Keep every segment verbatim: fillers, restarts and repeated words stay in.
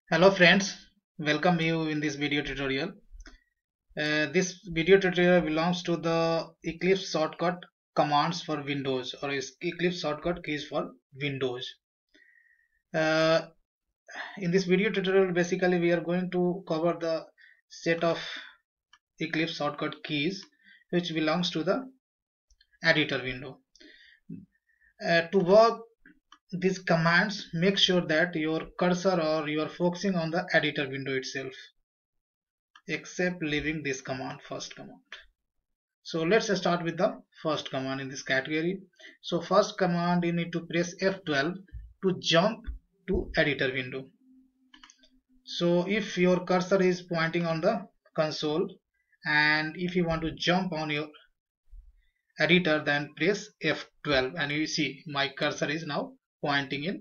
Hello friends, welcome you in this video tutorial. Uh, this video tutorial belongs to the Eclipse shortcut commands for Windows or Eclipse shortcut keys for Windows. Uh, in this video tutorial basically we are going to cover the set of Eclipse shortcut keys which belongs to the editor window. Uh, to work these commands, make sure that your cursor or you are focusing on the editor window itself, except leaving this command, first command. So let's start with the first command in this category. So first command, you need to press F twelve to jump to editor window. So if your cursor is pointing on the console and if you want to jump on your editor, then press F twelve and you see my cursor is now pointing in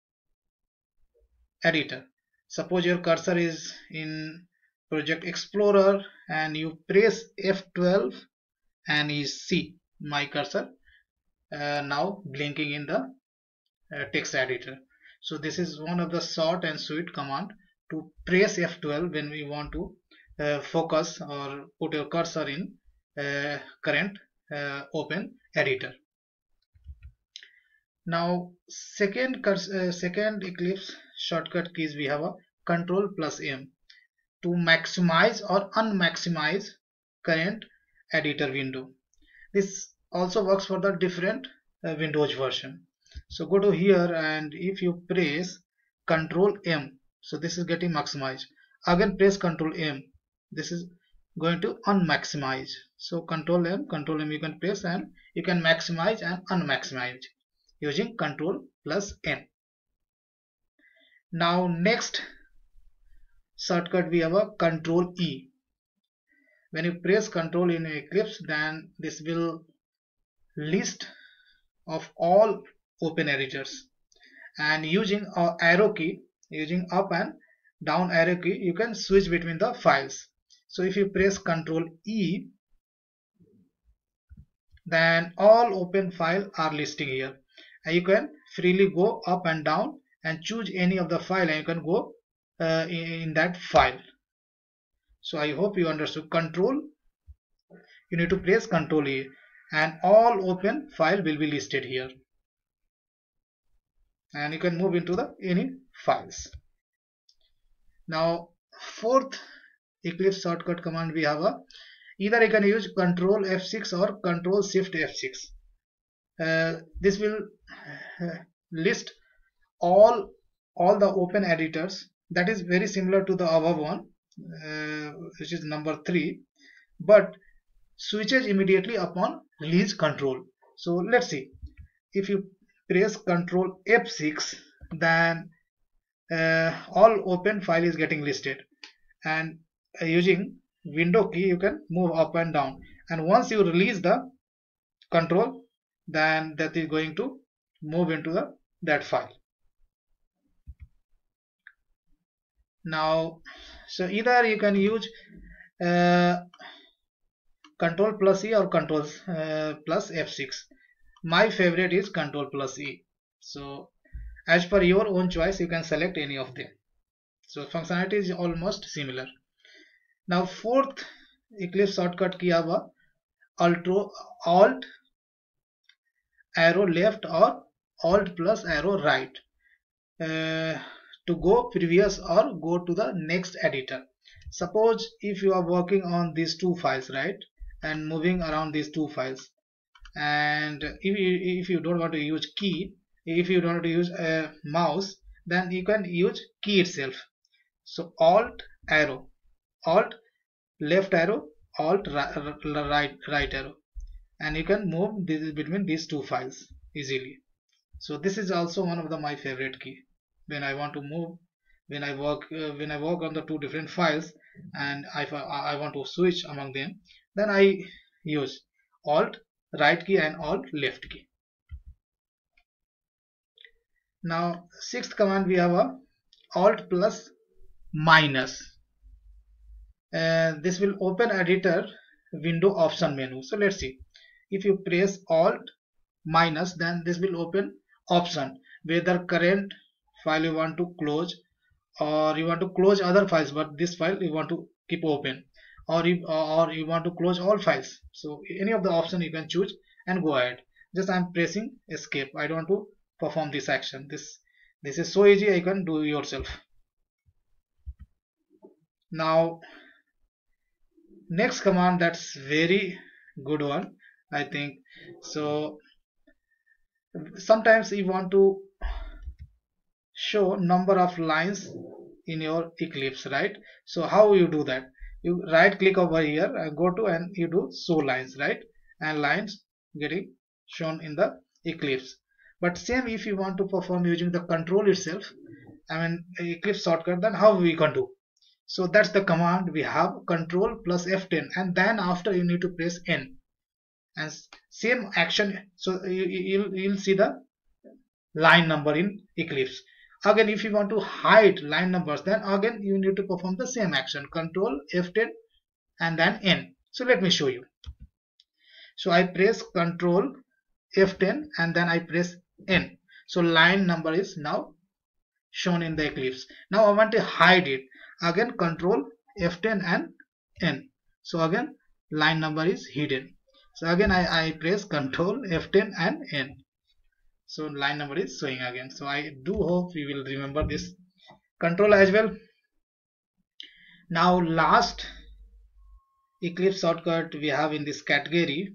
editor. Suppose your cursor is in Project Explorer and you press F twelve and you see my cursor uh, now blinking in the uh, text editor. So this is one of the short and sweet command to press F twelve when we want to uh, focus or put your cursor in uh, current uh, open editor. Now second uh, second Eclipse shortcut keys, we have a Control plus M to maximize or unmaximize current editor window. This also works for the different uh, Windows version. So go to here and if you press Control M, so this is getting maximized. Again press Control M, this is going to unmaximize. So Control M, Control M you can press and you can maximize and unmaximize using Control plus M. Now next shortcut we have a Control E. When you press Control in Eclipse, then this will list of all open editors, and using a arrow key, using up and down arrow key, you can switch between the files. So if you press Control E, then all open files are listing here, and you can freely go up and down and choose any of the file and you can go uh, in, in that file. So I hope you understood. Control, you need to press Control E and all open file will be listed here, and you can move into the any files. Now fourth Eclipse shortcut command, we have a either you can use Control F six or Control Shift F six. Uh, this will uh, list all all the open editors. That is very similar to the above one, uh, which is number three, but switches immediately upon release Control. So let's see, if you press Control F six, then uh, all open file is getting listed, and uh, using window key you can move up and down, and once you release the Control, then that is going to move into the that file. Now so either you can use uh, Control plus E or Control uh, plus F six. My favorite is Control plus E. So as per your own choice you can select any of them. So functionality is almost similar. Now fourth Eclipse shortcut key have a Alt arrow left or Alt plus arrow right uh, to go previous or go to the next editor. Suppose if you are working on these two files, right, and moving around these two files, and if you, if you don't want to use key, if you don't want to use a mouse, then you can use key itself. So Alt arrow, Alt left arrow, Alt right right, right arrow, and you can move this between these two files easily. So this is also one of the my favorite key when I want to move, when I work uh, when I work on the two different files and I, I want to switch among them, then I use Alt right key and Alt left key. Now sixth command, we have a Alt plus minus. Uh, this will open editor window option menu. So let's see, if you press Alt minus, then this will open option whether current file you want to close or you want to close other files but this file you want to keep open, or you, or you want to close all files. So any of the option you can choose and go ahead. Just I'm pressing escape. I don't want to perform this action. This this is so easy, I can do yourself. Now next command, that's very good one, I think. So sometimes you want to show number of lines in your Eclipse, right? So how you do that? You right click over here and go to and you do show lines, right? And lines getting shown in the Eclipse. But same if you want to perform using the control itself, I mean Eclipse shortcut, then how we can do? So that's the command we have, control plus F ten, and then after you need to press N and same action. So you, you'll, you'll see the line number in Eclipse. Again if you want to hide line numbers, then again you need to perform the same action, control F ten and then N. So let me show you. So I press control F ten and then I press N. So line number is now shown in the Eclipse. Now I want to hide it. Again control F ten and N. So again line number is hidden. So again I, I press control F ten and N. So line number is showing again. So I do hope you will remember this control as well. Now last Eclipse shortcut we have in this category.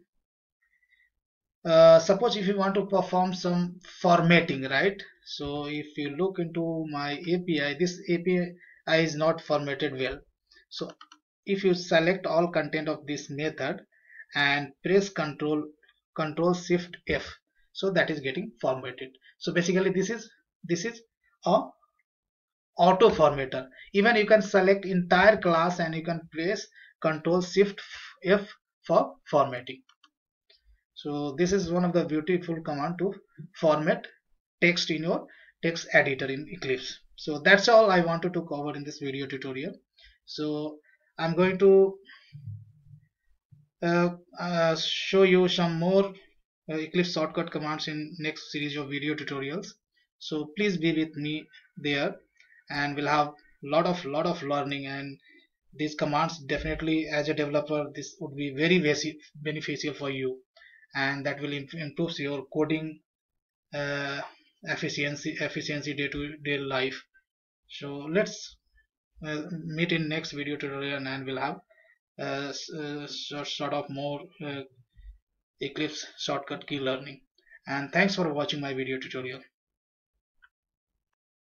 Uh, suppose if you want to perform some formatting, right? So if you look into my A P I, this A P I is not formatted well. So if you select all content of this method and press control control shift F, so that is getting formatted. So basically this is this is a auto formatter. Even you can select entire class and you can press control shift F for formatting. So this is one of the beautiful command to format text in your text editor in Eclipse. So that's all I wanted to cover in this video tutorial. So I'm going to uh, uh, show you some more uh, Eclipse shortcut commands in next series of video tutorials. So please be with me there, and we'll have lot of lot of learning, and these commands definitely as a developer this would be very beneficial for you, and that will improve your coding uh, efficiency efficiency day to day life. So let's uh, meet in next video tutorial, and we'll have uh, uh, sort of more uh, Eclipse shortcut key learning. And thanks for watching my video tutorial.